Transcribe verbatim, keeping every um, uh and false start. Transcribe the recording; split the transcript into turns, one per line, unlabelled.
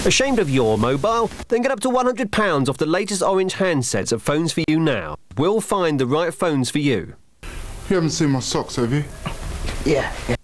Ashamed of your mobile? Then get up to one hundred pounds off the latest orange handsets at Phones for You now. We'll find the right phones for you.
You haven't seen my socks, have you?
Yeah, yeah.